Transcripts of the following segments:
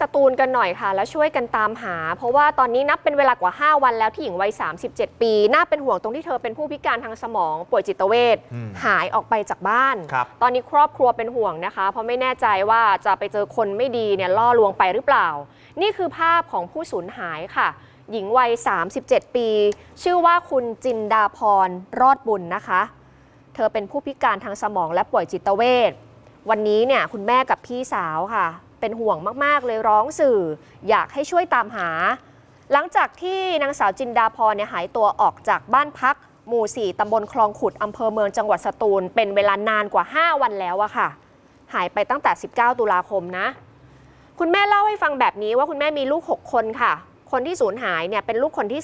สตูลกันหน่อยค่ะแล้วช่วยกันตามหาเพราะว่าตอนนี้นับเป็นเวลากว่า5วันแล้วที่หญิงวัย37 ปีน่าเป็นห่วงตรงที่เธอเป็นผู้พิการทางสมองป่วยจิตเวชหายออกไปจากบ้านตอนนี้ครอบครัวเป็นห่วงนะคะเพราะไม่แน่ใจว่าจะไปเจอคนไม่ดีเนี่ยล่อลวงไปหรือเปล่านี่คือภาพของผู้สูญหายค่ะหญิงวัย37 ปีชื่อว่าคุณจินดาพรรอดบุญนะคะเธอเป็นผู้พิการทางสมองและป่วยจิตเวชวันนี้เนี่ยคุณแม่กับพี่สาวค่ะเป็นห่วงมากๆเลยร้องสื่ออยากให้ช่วยตามหาหลังจากที่นางสาวจินดาพรเนี่ยหายตัวออกจากบ้านพักหมู่4ตำบลคลองขุดอำเภอเมืองจังหวัดสตูลเป็นเวลานานกว่า5วันแล้วอะค่ะหายไปตั้งแต่19ตุลาคมนะคุณแม่เล่าให้ฟังแบบนี้ว่าคุณแม่มีลูก6คนค่ะคนที่สูญหายเนี่ยเป็นลูกคนที่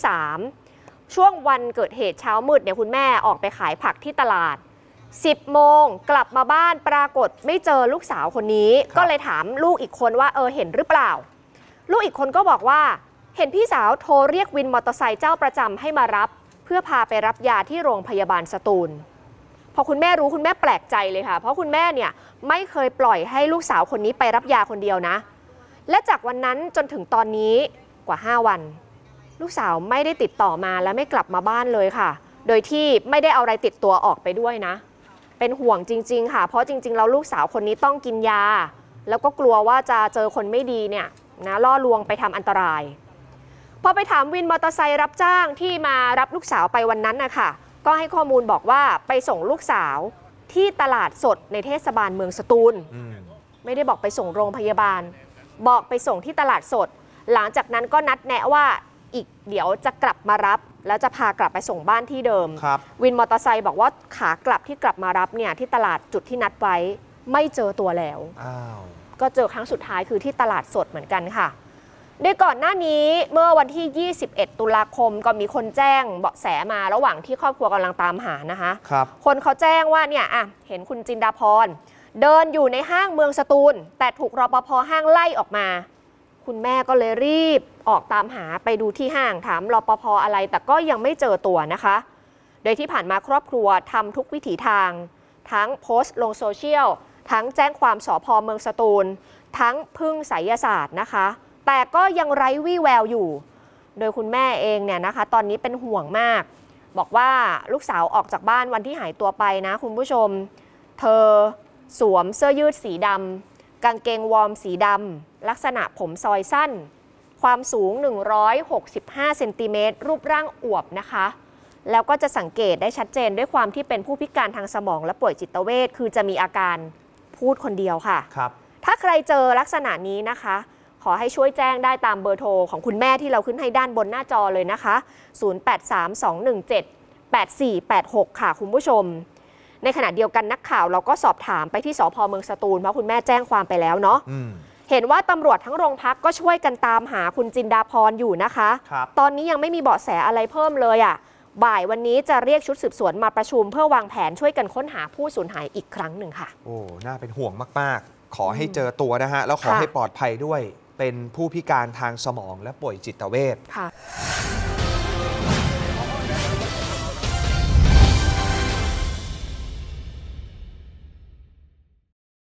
3ช่วงวันเกิดเหตุเช้ามืดเนี่ยคุณแม่ออกไปขายผักที่ตลาด10 โมงกลับมาบ้านปรากฏไม่เจอลูกสาวคนนี้ก็เลยถามลูกอีกคนว่าเห็นหรือเปล่าลูกอีกคนก็บอกว่าเห็นพี่สาวโทรเรียกวินมอเตอร์ไซค์เจ้าประจำให้มารับเพื่อพาไปรับยาที่โรงพยาบาลสตูลพอคุณแม่รู้คุณแม่แปลกใจเลยค่ะเพราะคุณแม่เนี่ยไม่เคยปล่อยให้ลูกสาวคนนี้ไปรับยาคนเดียวนะและจากวันนั้นจนถึงตอนนี้กว่า5วันลูกสาวไม่ได้ติดต่อมาและไม่กลับมาบ้านเลยค่ะโดยที่ไม่ได้เอาอะไรติดตัวออกไปด้วยนะเป็นห่วงจริงๆค่ะเพราะจริงๆแล้วลูกสาวคนนี้ต้องกินยาแล้วก็กลัวว่าจะเจอคนไม่ดีเนี่ยนะล่อลวงไปทำอันตรายพอไปถามวินมอเตอร์ไซค์รับจ้างที่มารับลูกสาวไปวันนั้นนะคะก็ให้ข้อมูลบอกว่าไปส่งลูกสาวที่ตลาดสดในเทศบาลเมืองสตูลไม่ได้บอกไปส่งโรงพยาบาลบอกไปส่งที่ตลาดสดหลังจากนั้นก็นัดแนะว่าอีกเดี๋ยวจะกลับมารับแล้วจะพากลับไปส่งบ้านที่เดิมวินมอเตอร์ไซค์บอกว่าขากลับที่กลับมารับเนี่ยที่ตลาดจุดที่นัดไว้ไม่เจอตัวแล้วก็เจอครั้งสุดท้ายคือที่ตลาดสดเหมือนกันค่ะโดยก่อนหน้านี้เมื่อวันที่21ตุลาคมก็มีคนแจ้งเบาะแสมาระหว่างที่ครอบครัวกำลังตามหานะคะคนเขาแจ้งว่าเนี่ยเห็นคุณจินดาพรเดินอยู่ในห้างเมืองสตูลแต่ถูกรปภ.ห้างไล่ออกมาคุณแม่ก็เลยรีบออกตามหาไปดูที่ห้างถามรปภ.อะไรแต่ก็ยังไม่เจอตัวนะคะโดยที่ผ่านมาครอบครัวทำทุกวิถีทางทั้งโพสต์ลงโซเชียลทั้งแจ้งความสภ.เมืองสตูลทั้งพึ่งไสยศาสตร์นะคะแต่ก็ยังไร้วี่แววอยู่โดยคุณแม่เองเนี่ยนะคะตอนนี้เป็นห่วงมากบอกว่าลูกสาวออกจากบ้านวันที่หายตัวไปนะคุณผู้ชมเธอสวมเสื้อยืดสีดำกางเกงวอร์มสีดำลักษณะผมซอยสั้นความสูง165 เซนติเมตรรูปร่างอวบนะคะแล้วก็จะสังเกตได้ชัดเจนด้วยความที่เป็นผู้พิการทางสมองและป่วยจิตเวชคือจะมีอาการพูดคนเดียวค่ะถ้าใครเจอลักษณะนี้นะคะขอให้ช่วยแจ้งได้ตามเบอร์โทรของคุณแม่ที่เราขึ้นให้ด้านบนหน้าจอเลยนะคะ0832178486ค่ะคุณผู้ชมในขณะเดียวกันนักข่าวเราก็สอบถามไปที่สภ.เมืองสตูลเพราะคุณแม่แจ้งความไปแล้วเนาะเห็นว่าตำรวจทั้งโรงพักก็ช่วยกันตามหาคุณจินดาพรอยู่นะคะตอนนี้ยังไม่มีเบาะแสอะไรเพิ่มเลยบ่ายวันนี้จะเรียกชุดสืบสวนมาประชุมเพื่อวางแผนช่วยกันค้นหาผู้สูญหายอีกครั้งหนึ่งค่ะโอ้น่าเป็นห่วงมากๆขอให้เจอตัวนะฮะแล้วขอให้ปลอดภัยด้วยเป็นผู้พิการทางสมองและป่วยจิตเวช